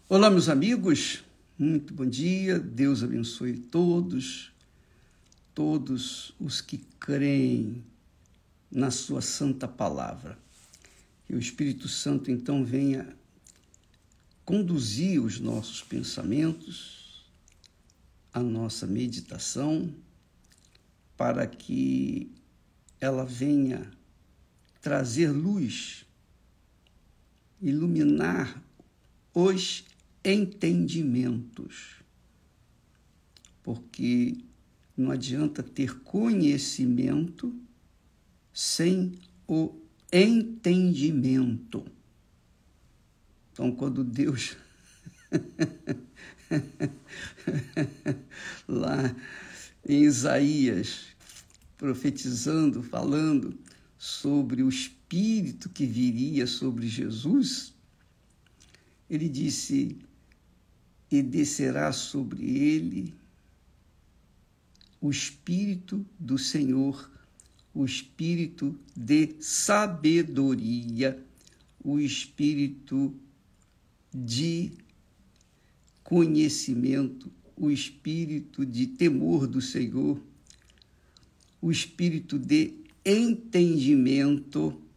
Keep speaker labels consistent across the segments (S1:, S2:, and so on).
S1: Olá, meus amigos, muito bom dia, Deus abençoe todos os que creem na sua santa palavra. Que o Espírito Santo, então, venha conduzir os nossos pensamentos, a nossa meditação, para que ela venha trazer luz, iluminar os entendimentos, porque não adianta ter conhecimento sem o entendimento. Então, quando Deus lá em Isaías, profetizando, falando sobre o Espírito que viria sobre Jesus, ele disse: e descerá sobre ele o Espírito do Senhor, o Espírito de sabedoria, o Espírito de conhecimento, o Espírito de temor do Senhor, o Espírito de entendimento,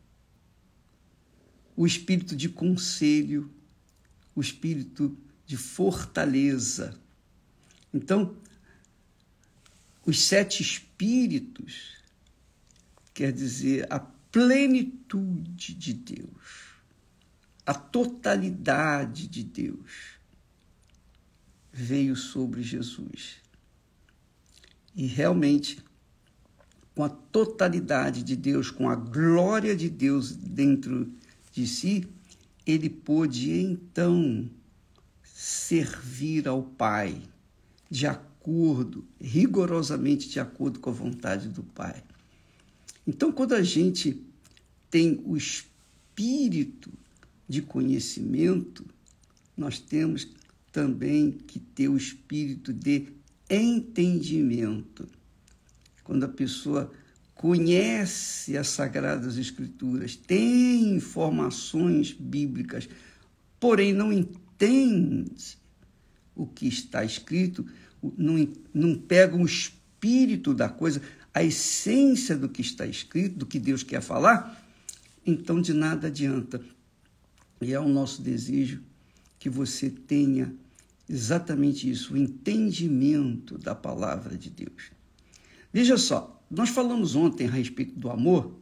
S1: o Espírito de conselho, o Espírito de fortaleza. Então, os 7 Espíritos quer dizer a plenitude de Deus, a totalidade de Deus veio sobre Jesus. E realmente, com a totalidade de Deus, com a glória de Deus dentro de si, ele pôde então servir ao Pai de acordo, rigorosamente de acordo com a vontade do Pai. Então, quando a gente tem o espírito de conhecimento, nós temos também que ter o espírito de entendimento. Quando a pessoa conhece as Sagradas Escrituras, tem informações bíblicas, porém não entende o que está escrito, não pega o espírito da coisa, a essência do que está escrito, do que Deus quer falar, então de nada adianta. E é o nosso desejo que você tenha exatamente isso, o entendimento da palavra de Deus. Veja só, nós falamos ontem a respeito do amor,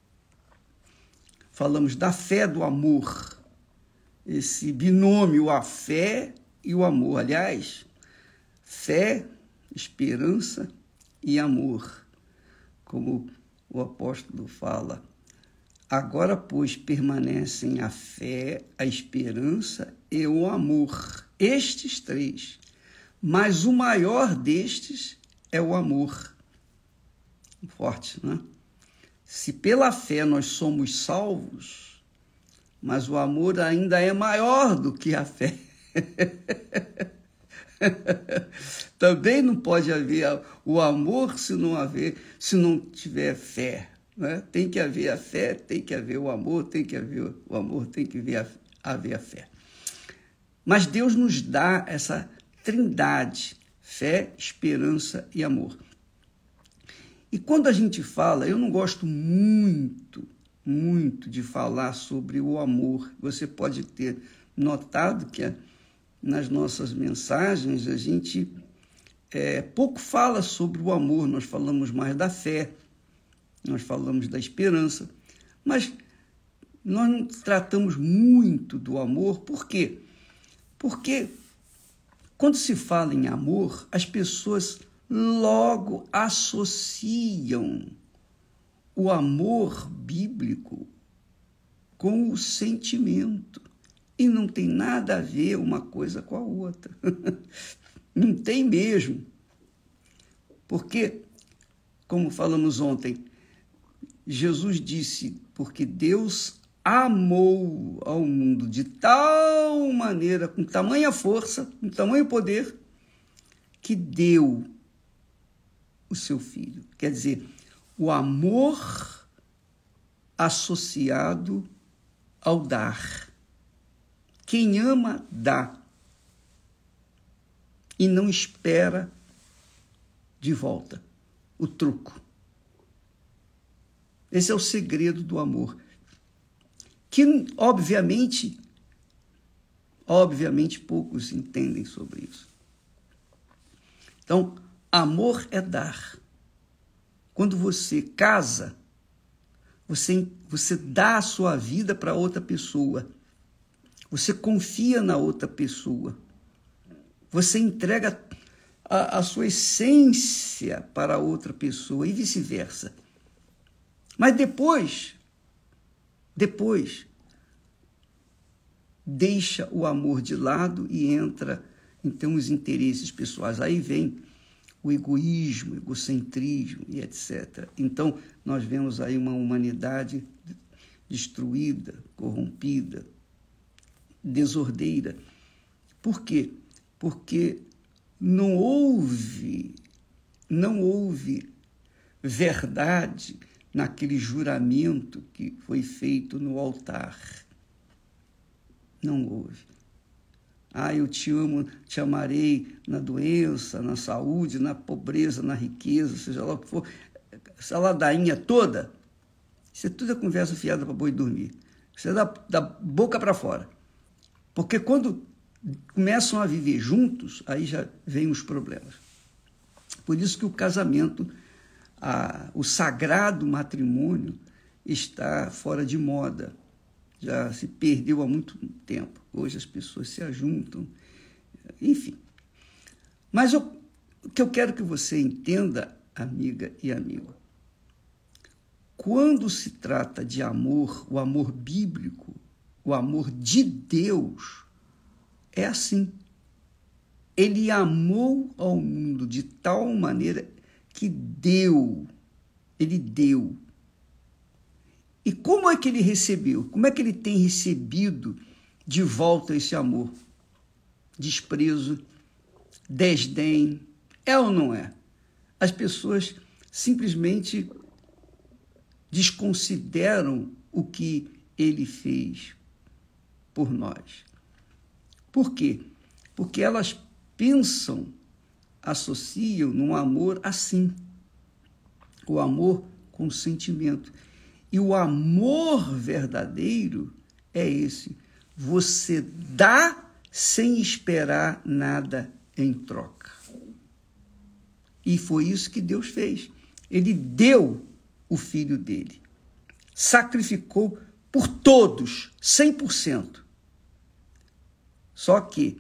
S1: falamos da fé do amor, esse binômio, a fé e o amor. Aliás, fé, esperança e amor, como o apóstolo fala. Agora, pois, permanecem a fé, a esperança e o amor, estes 3, mas o maior destes é o amor. Forte, né? Se pela fé nós somos salvos, mas o amor ainda é maior do que a fé. Também não pode haver o amor se não tiver fé, né? Tem que haver a fé, tem que haver o amor, tem que haver o amor, tem que haver a fé. Mas Deus nos dá essa trindade, fé, esperança e amor. E quando a gente fala, eu não gosto muito de falar sobre o amor. Você pode ter notado que nas nossas mensagens a gente pouco fala sobre o amor, nós falamos mais da fé, nós falamos da esperança, mas nós não tratamos muito do amor. Por quê? Porque quando se fala em amor, as pessoas logo associam o amor bíblico com o sentimento. E não tem nada a ver uma coisa com a outra. Não tem mesmo. Porque, como falamos ontem, Jesus disse, porque Deus amou ao mundo de tal maneira, com tamanha força, com tamanho poder, que deu o seu filho. Quer dizer, o amor associado ao dar. Quem ama, dá. e não espera de volta o troco. Esse é o segredo do amor, que obviamente poucos entendem sobre isso. Então, amor é dar. Quando você casa, você dá a sua vida para outra pessoa. Você confia na outra pessoa. Você entrega a sua essência para outra pessoa e vice-versa. Mas depois, deixa o amor de lado e entra, então, os interesses pessoais. Aí vem o egoísmo, o egocentrismo e etc. Então, nós vemos aí uma humanidade destruída, corrompida, desordeira. Por quê? Porque não houve verdade naquele juramento que foi feito no altar. Não houve. Eu te amo, te amarei na doença, na saúde, na pobreza, na riqueza, seja lá o que for. Essa ladainha toda, isso é tudo conversa fiada para boi dormir. Isso é da boca para fora. Porque quando começam a viver juntos, aí já vem os problemas. Por isso que o casamento, o sagrado matrimônio, está fora de moda. Já se perdeu há muito tempo. Hoje as pessoas se ajuntam, enfim. Mas o que eu quero que você entenda, amiga e amigo, quando se trata de amor, o amor bíblico, o amor de Deus, é assim. Ele amou ao mundo de tal maneira que ele deu. E como é que ele recebeu? Como é que ele tem recebido de volta esse amor? Desprezo, desdém, é ou não é? As pessoas simplesmente desconsideram o que ele fez por nós. Por quê? Porque elas pensam, associam num amor assim, o amor com sentimento. E o amor verdadeiro é esse. Você dá sem esperar nada em troca. E foi isso que Deus fez. Ele deu o filho dele. Sacrificou por todos, 100%. Só que,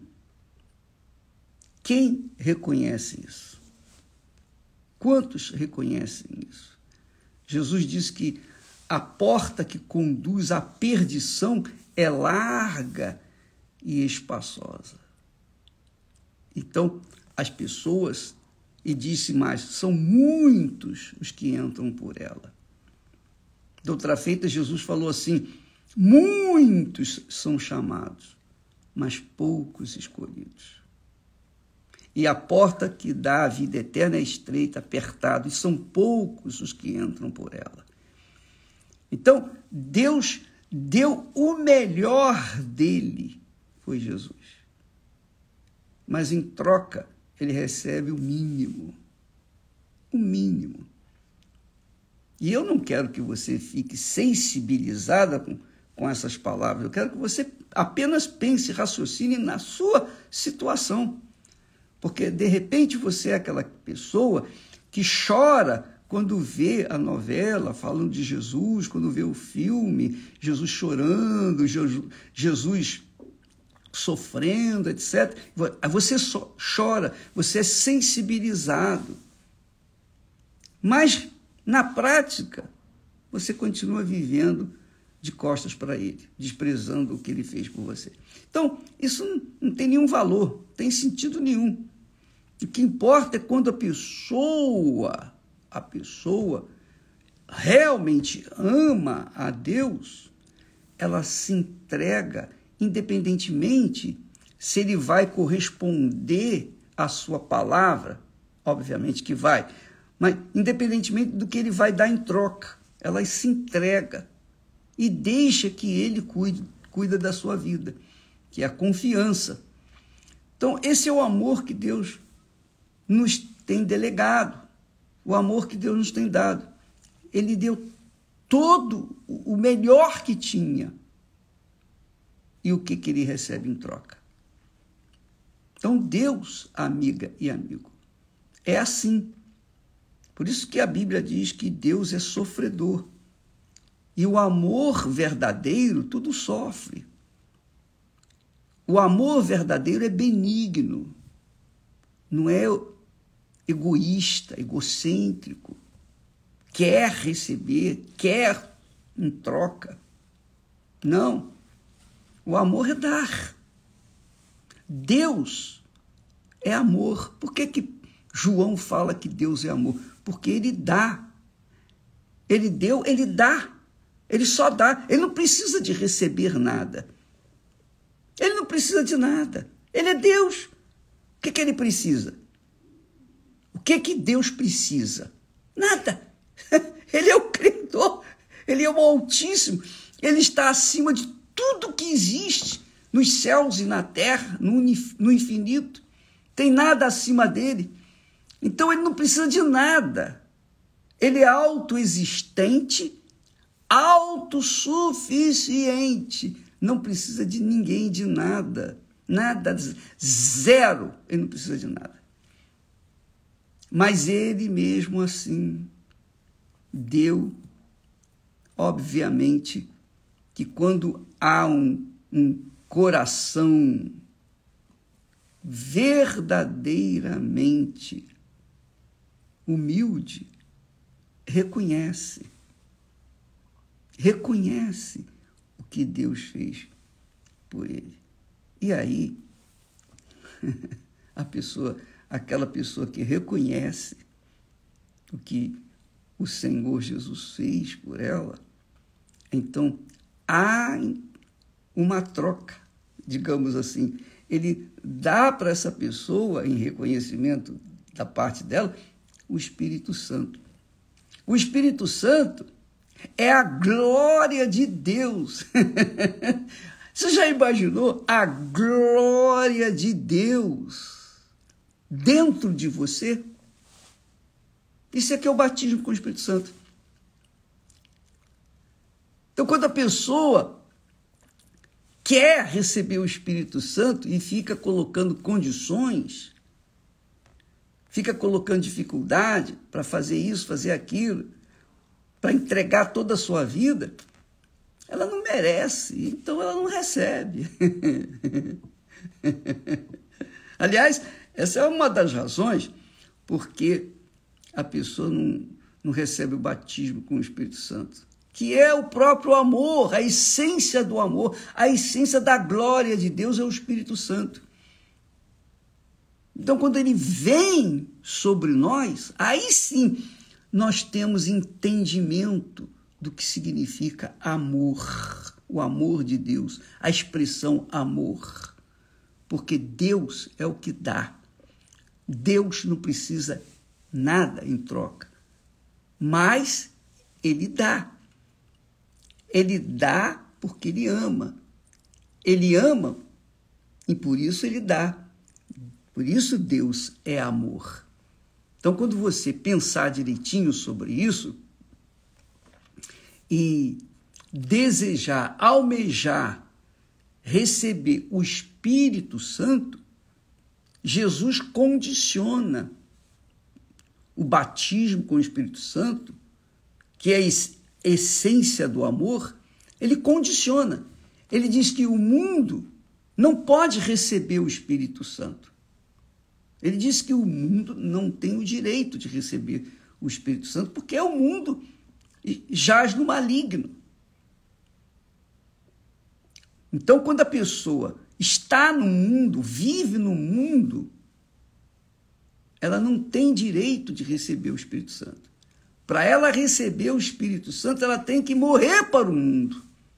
S1: quem reconhece isso? Quantos reconhecem isso? Jesus disse que a porta que conduz à perdição é larga e espaçosa. Então, as pessoas, e disse mais, são muitos os que entram por ela. De outra feita, Jesus falou assim, muitos são chamados, mas poucos escolhidos. E a porta que dá a vida eterna é estreita, apertada, e são poucos os que entram por ela. Então, Deus deu o melhor dele, foi Jesus. Mas em troca, ele recebe o mínimo. O mínimo. E eu não quero que você fique sensibilizada com essas palavras. Eu quero que você apenas pense, raciocine na sua situação. Porque, de repente, você é aquela pessoa que chora quando vê a novela falando de Jesus, quando vê o filme, Jesus chorando, Jesus sofrendo, etc. Você só chora, você é sensibilizado. Mas, na prática, você continua vivendo de costas para ele, desprezando o que ele fez por você. Então, isso não tem nenhum valor, não tem sentido nenhum. O que importa é quando a pessoa realmente ama a Deus, ela se entrega, independentemente se ele vai corresponder à sua palavra, obviamente que vai, mas independentemente do que ele vai dar em troca, ela se entrega e deixa que ele cuida da sua vida, que é a confiança. Então, esse é o amor que Deus nos tem delegado, o amor que Deus nos tem dado. Ele deu todo o melhor que tinha. E o que ele recebe em troca? Então, Deus, amiga e amigo, é assim. Por isso que a Bíblia diz que Deus é sofredor. E o amor verdadeiro tudo sofre. O amor verdadeiro é benigno, não é egoísta, egocêntrico, quer receber, quer em troca. Não, o amor é dar. Deus é amor. Por que João fala que Deus é amor? Porque ele dá. Ele deu, ele dá. Ele só dá. Ele não precisa de receber nada. Ele não precisa de nada. Ele é Deus. O que ele precisa? O que Deus precisa? Nada. Ele é o Criador. Ele é o Altíssimo. Ele está acima de tudo que existe nos céus e na terra, no infinito. Tem nada acima dele. Então ele não precisa de nada. Ele é autoexistente, autossuficiente. Não precisa de ninguém, de nada. Nada, zero. Ele não precisa de nada. Mas ele mesmo assim deu, obviamente, que quando há um coração verdadeiramente humilde, reconhece o que Deus fez por ele. E aí, aquela pessoa que reconhece o que o Senhor Jesus fez por ela, então há uma troca, digamos assim. Ele dá para essa pessoa, em reconhecimento da parte dela, o Espírito Santo. O Espírito Santo é a glória de Deus. Você já imaginou a glória de Deus dentro de você? Isso aqui é o batismo com o Espírito Santo. Então, quando a pessoa quer receber o Espírito Santo e fica colocando condições, fica colocando dificuldade para fazer isso, fazer aquilo, para entregar toda a sua vida, ela não merece, então ela não recebe. Aliás, essa é uma das razões porque a pessoa não recebe o batismo com o Espírito Santo, que é o próprio amor, a essência do amor, a essência da glória de Deus é o Espírito Santo. Então, quando ele vem sobre nós, aí sim nós temos entendimento do que significa amor, o amor de Deus, a expressão amor, porque Deus é o que dá. Deus não precisa nada em troca, mas ele dá. Ele dá porque ele ama. Ele ama e por isso ele dá. Por isso Deus é amor. Então, quando você pensar direitinho sobre isso e desejar, almejar, receber o Espírito Santo, Jesus condiciona o batismo com o Espírito Santo, que é a essência do amor, ele condiciona. Ele diz que o mundo não pode receber o Espírito Santo. Ele diz que o mundo não tem o direito de receber o Espírito Santo, porque o mundo jaz no maligno. Então, quando a pessoa está no mundo, vive no mundo, ela não tem direito de receber o Espírito Santo. Para ela receber o Espírito Santo, ela tem que morrer para o mundo.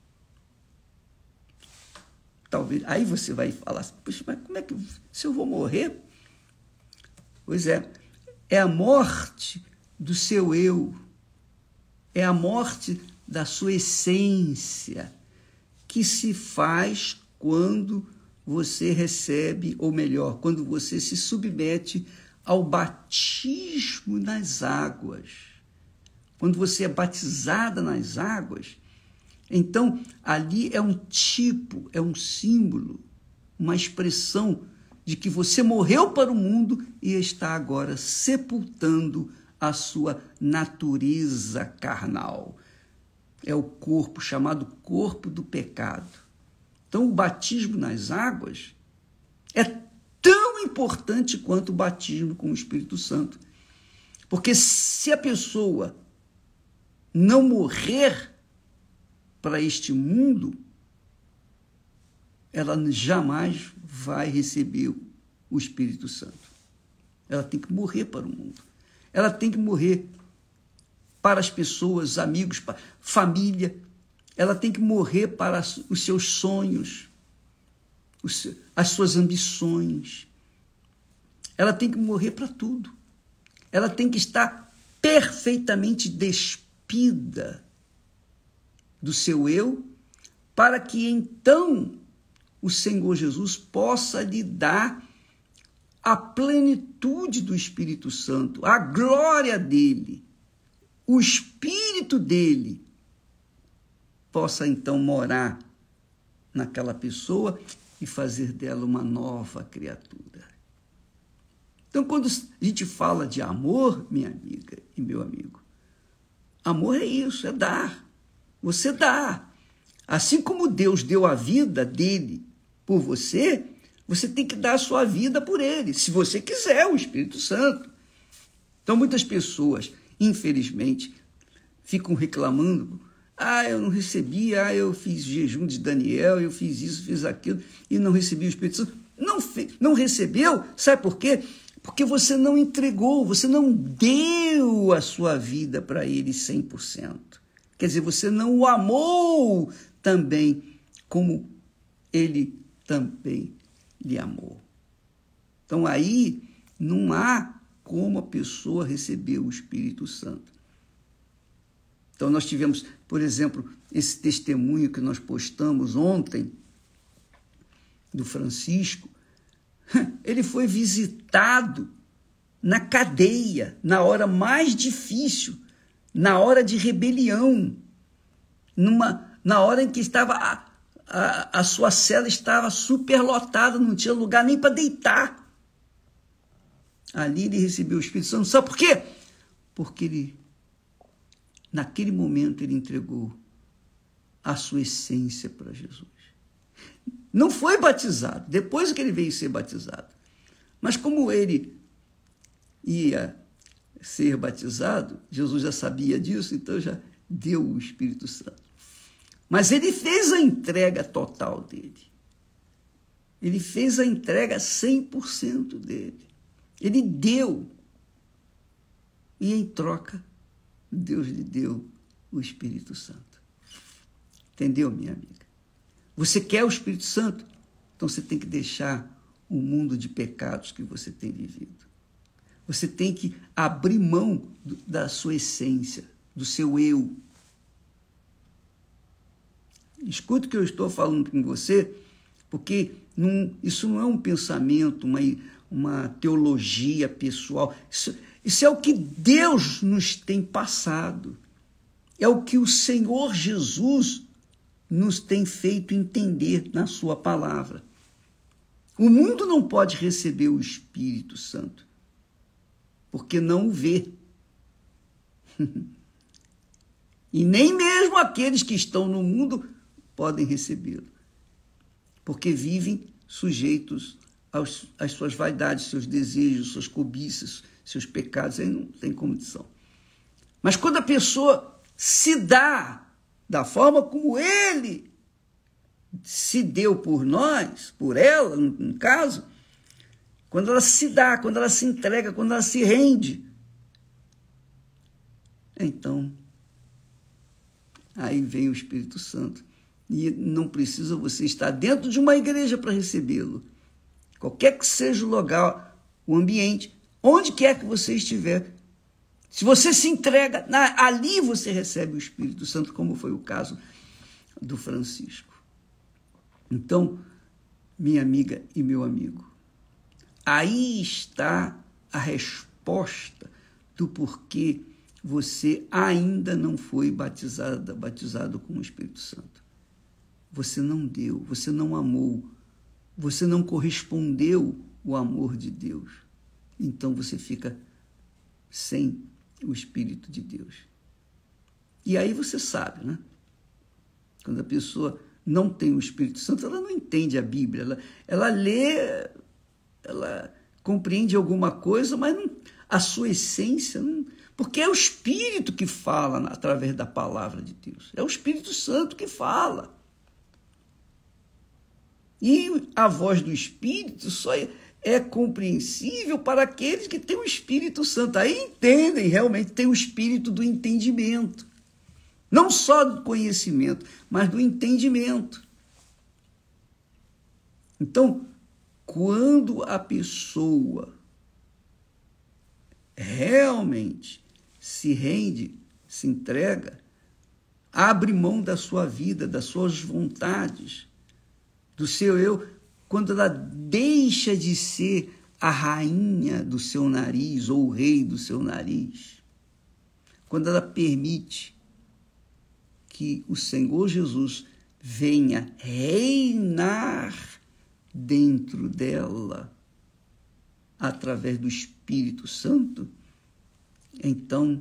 S1: Talvez, aí você vai falar assim, poxa, mas como é que, se eu vou morrer? Pois é a morte do seu eu, é a morte da sua essência, que se faz quando você recebe, ou melhor, quando você se submete ao batismo nas águas. Quando você é batizada nas águas, então ali é um tipo, é um símbolo, uma expressão de que você morreu para o mundo e está agora sepultando a sua natureza carnal. É o corpo, chamado corpo do pecado. Então, o batismo nas águas é tão importante quanto o batismo com o Espírito Santo. Porque se a pessoa não morrer para este mundo, ela jamais vai receber o Espírito Santo. Ela tem que morrer para o mundo. Ela tem que morrer para as pessoas, amigos, família. Ela tem que morrer para os seus sonhos, as suas ambições. Ela tem que morrer para tudo. Ela tem que estar perfeitamente despida do seu eu, para que então o Senhor Jesus possa lhe dar a plenitude do Espírito Santo, a glória dele, o Espírito dele possa então morar naquela pessoa e fazer dela uma nova criatura. Então, quando a gente fala de amor, minha amiga e meu amigo, amor é isso, é dar. Você dá. Assim como Deus deu a vida dele por você, você tem que dar a sua vida por ele, se você quiser, o Espírito Santo. Então, muitas pessoas, infelizmente, ficam reclamando: eu não recebi, eu fiz jejum de Daniel, eu fiz isso, fiz aquilo, e não recebi o Espírito Santo. Não recebeu, sabe por quê? Porque você não entregou, você não deu a sua vida para ele 100%. Quer dizer, você não o amou também como ele também lhe amou. Então aí não há como a pessoa receber o Espírito Santo. Então nós tivemos, por exemplo, esse testemunho que nós postamos ontem, do Francisco. Ele foi visitado na cadeia, na hora mais difícil, na hora de rebelião, na hora em que estava a sua cela estava superlotada, não tinha lugar nem para deitar. Ali ele recebeu o Espírito Santo. Sabe por quê? Porque naquele momento ele entregou a sua essência para Jesus. Não foi batizado, depois que ele veio ser batizado. Mas como ele ia ser batizado, Jesus já sabia disso, então já deu o Espírito Santo. Mas ele fez a entrega total dele. Ele fez a entrega 100% dele. Ele deu. E em troca, Deus lhe deu o Espírito Santo. Entendeu, minha amiga? Você quer o Espírito Santo? Então você tem que deixar o mundo de pecados que você tem vivido. Você tem que abrir mão da sua essência, do seu eu. Escuta o que eu estou falando com você, porque isso não é um pensamento, uma teologia pessoal. Isso é o que Deus nos tem passado. É o que o Senhor Jesus nos tem feito entender na sua palavra. O mundo não pode receber o Espírito Santo, porque não o vê. E nem mesmo aqueles que estão no mundo podem recebê-lo, porque vivem sujeitos às suas vaidades, seus desejos, suas cobiças, seus pecados, aí não tem condição. Mas quando a pessoa se dá da forma como ele se deu por nós, por ela, no caso, quando ela se dá, quando ela se entrega, quando ela se rende, então, aí vem o Espírito Santo. E não precisa você estar dentro de uma igreja para recebê-lo. Qualquer que seja o lugar, o ambiente, onde quer que você estiver, se você se entrega, ali você recebe o Espírito Santo, como foi o caso do Francisco. Então, minha amiga e meu amigo, aí está a resposta do porquê você ainda não foi batizado com o Espírito Santo. Você não deu, você não amou, você não correspondeu ao amor de Deus. Então você fica sem o Espírito de Deus. E aí você sabe, né? Quando a pessoa não tem o Espírito Santo, ela não entende a Bíblia. Ela lê, ela compreende alguma coisa, mas não, a sua essência não... Porque é o Espírito que fala através da palavra de Deus. É o Espírito Santo que fala. E a voz do Espírito só é compreensível para aqueles que têm o Espírito Santo. Aí entendem, realmente tem o Espírito do entendimento. Não só do conhecimento, mas do entendimento. Então, quando a pessoa realmente se rende, se entrega, abre mão da sua vida, das suas vontades, do seu eu, quando ela deixa de ser a rainha do seu nariz ou o rei do seu nariz, quando ela permite que o Senhor Jesus venha reinar dentro dela através do Espírito Santo, então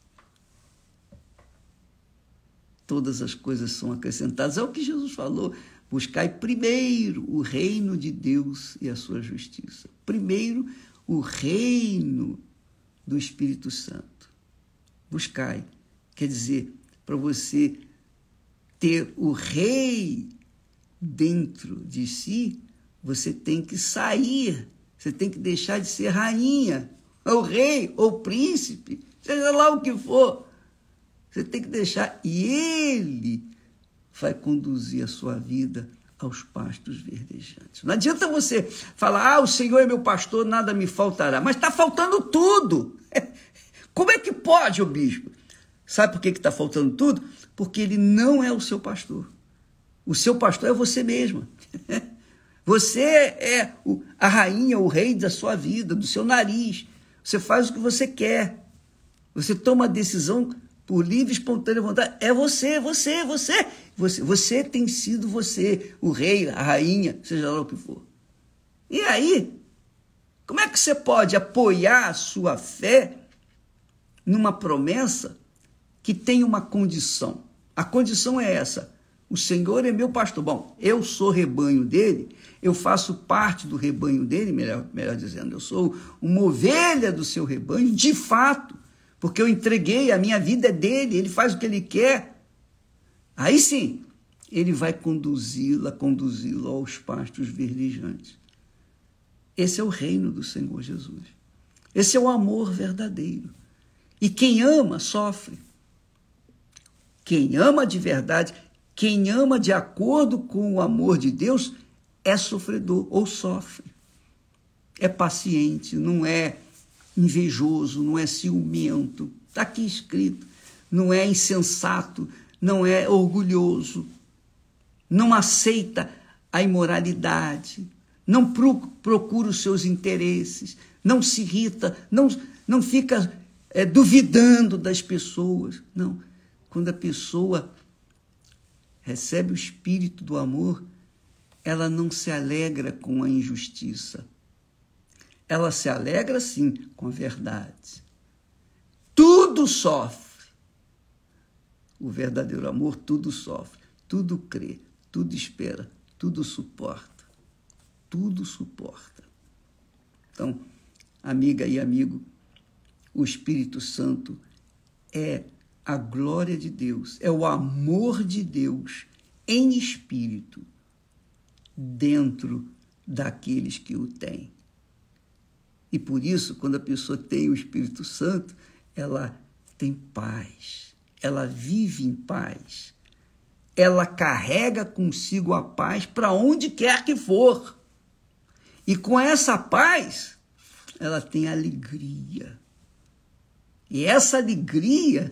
S1: todas as coisas são acrescentadas. É o que Jesus falou: buscai primeiro o reino de Deus e a sua justiça. Primeiro o reino do Espírito Santo. Buscai, quer dizer, para você ter o rei dentro de si, você tem que sair, você tem que deixar de ser rainha, ou rei, ou príncipe, seja lá o que for. Você tem que deixar, e ele vai conduzir a sua vida aos pastos verdejantes. Não adianta você falar: o Senhor é meu pastor, nada me faltará. Mas está faltando tudo. Como é que pode, ô bispo? Sabe por que está faltando tudo? Porque ele não é o seu pastor. O seu pastor é você mesma. Você é a rainha, o rei da sua vida, do seu nariz. Você faz o que você quer. Você toma a decisão por livre e espontânea vontade. É você. Você tem sido você, o rei, a rainha, seja lá o que for. E aí, como é que você pode apoiar a sua fé numa promessa que tem uma condição? A condição é essa: o Senhor é meu pastor. Bom, eu sou rebanho dele, eu faço parte do rebanho dele, melhor dizendo, eu sou uma ovelha do seu rebanho, de fato, porque eu entreguei, a minha vida é dele, ele faz o que ele quer. Aí sim, ele vai conduzi-lo aos pastos verdejantes. Esse é o reino do Senhor Jesus. Esse é o amor verdadeiro. E quem ama, sofre. Quem ama de verdade, quem ama de acordo com o amor de Deus, é sofredor ou sofre. É paciente, não é invejoso, não é ciumento. Está aqui escrito. Não é insensato, não é orgulhoso, não aceita a imoralidade, não procura os seus interesses, não se irrita, não fica duvidando das pessoas. Não. Quando a pessoa recebe o espírito do amor, ela não se alegra com a injustiça. Ela se alegra, sim, com a verdade. Tudo sofre. O verdadeiro amor tudo sofre, tudo crê, tudo espera, tudo suporta. Tudo suporta. Então, amiga e amigo, o Espírito Santo é a glória de Deus, é o amor de Deus em espírito dentro daqueles que o têm. E por isso, quando a pessoa tem o Espírito Santo, ela tem paz, ela vive em paz, ela carrega consigo a paz para onde quer que for. E com essa paz, ela tem alegria. E essa alegria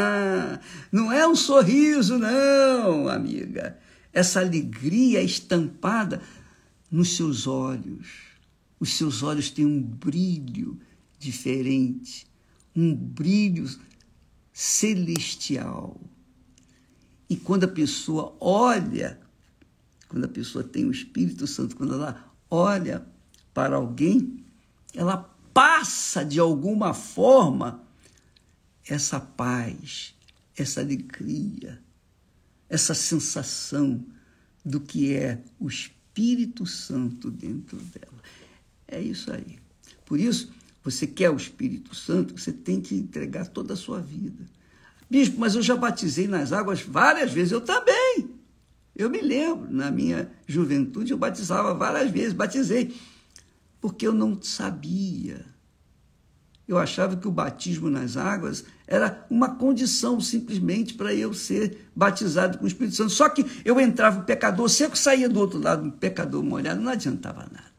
S1: não é um sorriso, não, amiga. Essa alegria é estampada nos seus olhos. Os seus olhos têm um brilho diferente, um brilho celestial. E quando a pessoa olha, quando a pessoa tem o Espírito Santo, quando ela olha para alguém, ela passa de alguma forma essa paz, essa alegria, essa sensação do que é o Espírito Santo dentro dela. É isso aí. Por isso, você quer o Espírito Santo, você tem que entregar toda a sua vida. Bispo, mas eu já batizei nas águas várias vezes. Eu também. Eu me lembro, na minha juventude, eu batizava várias vezes, batizei, porque eu não sabia. Eu achava que o batismo nas águas era uma condição simplesmente para eu ser batizado com o Espírito Santo. Só que eu entrava um pecador seco, saía do outro lado um pecador molhado, não adiantava nada.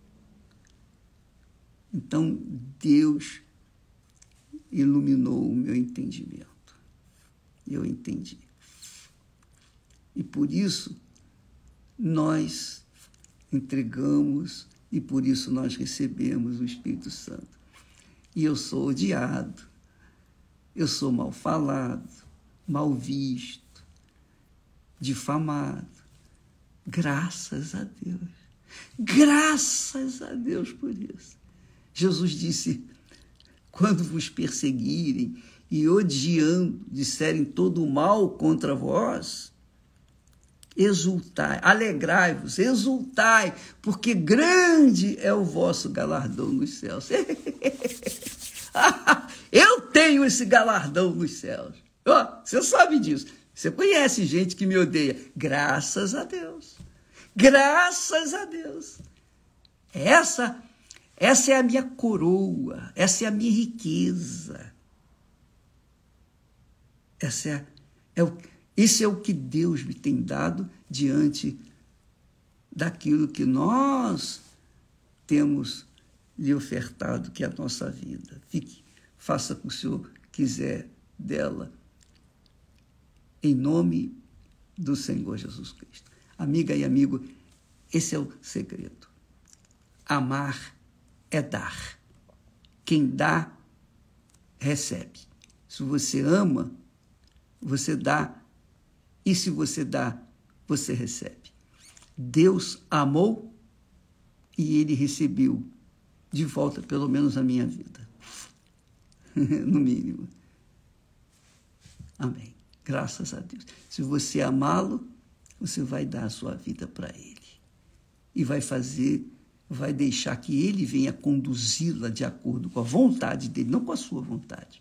S1: Então, Deus iluminou o meu entendimento. Eu entendi. E por isso, nós entregamos e por isso nós recebemos o Espírito Santo. E eu sou odiado, eu sou mal falado, mal visto, difamado. Graças a Deus. Graças a Deus por isso. Jesus disse, quando vos perseguirem e odiando, disserem todo o mal contra vós, exultai, alegrai-vos, exultai, porque grande é o vosso galardão nos céus. Eu tenho esse galardão nos céus. Você sabe disso. Você conhece gente que me odeia. Graças a Deus. Graças a Deus. Essa é a minha coroa, essa é a minha riqueza. Esse é o que Deus me tem dado diante daquilo que nós temos lhe ofertado, que é a nossa vida. Faça o que o Senhor quiser dela, em nome do Senhor Jesus Cristo. Amiga e amigo, esse é o segredo. Amar é dar. Quem dá, recebe. Se você ama, você dá. E se você dá, você recebe. Deus amou e ele recebeu de volta, pelo menos, a minha vida. No mínimo. Amém. Graças a Deus. Se você amá-lo, você vai dar a sua vida para ele. E vai deixar que ele venha conduzi-la de acordo com a vontade dele, não com a sua vontade.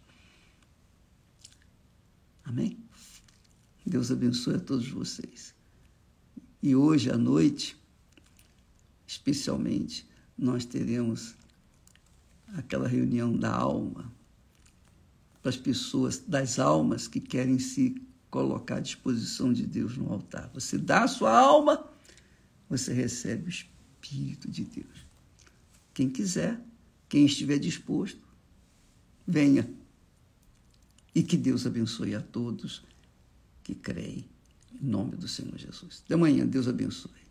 S1: Amém? Deus abençoe a todos vocês. E hoje à noite, especialmente, nós teremos aquela reunião da alma, para as pessoas, das almas que querem se colocar à disposição de Deus no altar. Você dá a sua alma, você recebe o Espírito de Deus. Quem quiser, quem estiver disposto, venha. E que Deus abençoe a todos que creem, em nome do Senhor Jesus. Até amanhã, Deus abençoe.